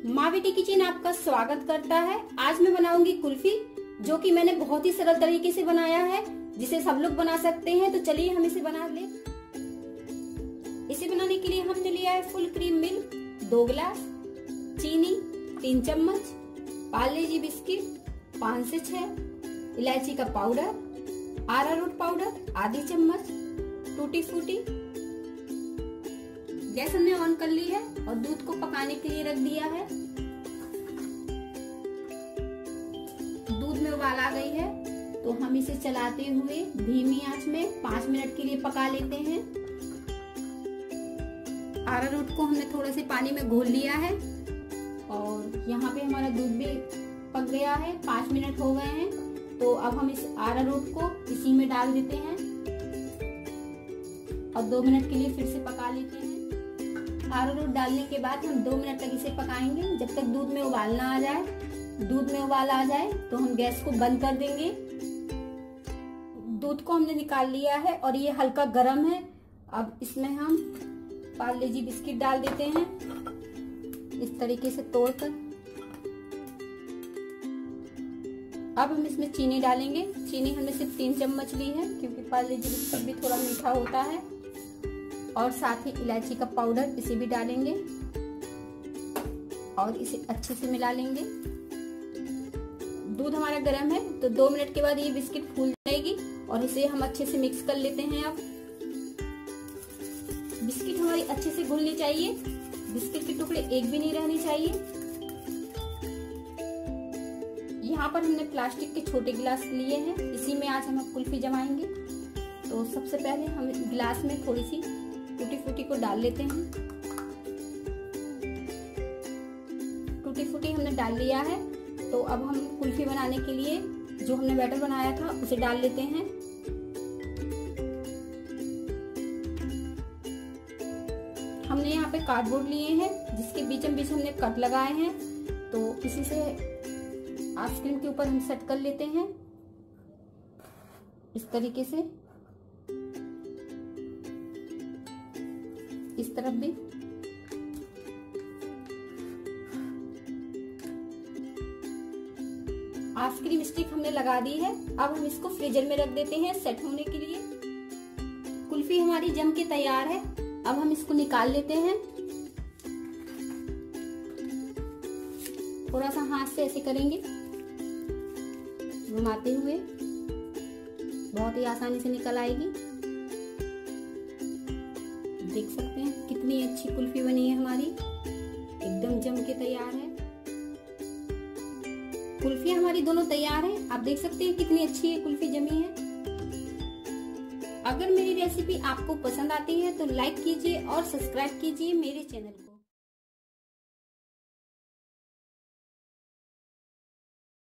माँ बेटी किचन आपका स्वागत करता है। आज मैं बनाऊंगी कुल्फी, जो कि मैंने बहुत ही सरल तरीके से बनाया है, जिसे सब लोग बना सकते हैं। तो चलिए हम इसे बना ले। इसे बनाने के लिए हमने लिया है फुल क्रीम मिल्क 2 गिलास, चीनी 3 चम्मच, पार्ले जी बिस्किट 5 से 6, इलायची का पाउडर, अरारोट पाउडर आधी चम्मच, टूटी फ्रूटी। गैस हमने ऑन कर ली है और दूध को पकाने के लिए रख दिया है। दूध में उबाल आ गई है तो हम इसे चलाते हुए धीमी आंच में 5 मिनट के लिए पका लेते हैं। अरारोट को हमने थोड़े से पानी में घोल लिया है और यहाँ पे हमारा दूध भी पक गया है। 5 मिनट हो गए हैं तो अब हम इस अरारोट को इसी में डाल देते हैं और 2 मिनट के लिए फिर से पका लेते हैं। अरारोट डालने के बाद हम 2 मिनट तक इसे पकाएंगे, जब तक दूध में उबाल ना आ जाए। दूध में उबाल आ जाए तो हम गैस को बंद कर देंगे। दूध को हमने निकाल लिया है और ये हल्का गर्म है। अब इसमें हम पार्ले जी बिस्किट डाल देते हैं इस तरीके से तोड़कर। अब हम इसमें चीनी डालेंगे। चीनी हमने सिर्फ 3 चम्मच ली है, क्योंकि पार्ले जी बिस्किट भी थोड़ा मीठा होता है। और साथ ही इलायची का पाउडर इसे भी डालेंगे और इसे अच्छे से मिला लेंगे। दूध हमारा गर्म है तो 2 मिनट के बाद ये बिस्किट फूल जाएगी और इसे हम अच्छे से मिक्स कर लेते हैं। अब बिस्किट हमारी अच्छे से घुलनी चाहिए, बिस्किट के टुकड़े एक भी नहीं रहने चाहिए। यहाँ पर हमने प्लास्टिक के छोटे गिलास लिए हैं, इसी में आज हम कुल्फी जमाएंगे। तो सबसे पहले हम गिलास में थोड़ी सी टूटी फ्रूटी को डाल लेते हैं। टूटी फ्रूटी हमने डाल लिया है तो अब हम कुल्फी बनाने के लिए जो हमने बैटर बनाया था उसे डाल लेते हैं। हमने यहाँ पे कार्डबोर्ड लिए हैं जिसके बीचों बीच हमने कट लगाए हैं, तो इसी से आइसक्रीम के ऊपर हम सेट कर लेते हैं इस तरीके से। इस तरफ भी आइसक्रीम स्टिक हमने लगा दी है। अब हम इसको फ्रीजर में रख देते हैं सेट होने के लिए। कुल्फी हमारी जम के तैयार है। अब हम इसको निकाल लेते हैं। थोड़ा सा हाथ से ऐसे करेंगे, घुमाते हुए, बहुत ही आसानी से निकल आएगी। देख सकते हैं कितनी अच्छी कुल्फी बनी है हमारी, एकदम जम के तैयार है। कुल्फी हमारी दोनों तैयार है। आप देख सकते हैं कितनी अच्छी है कुल्फी जमी है। अगर मेरी रेसिपी आपको पसंद आती है तो लाइक कीजिए और सब्सक्राइब कीजिए मेरे चैनल को।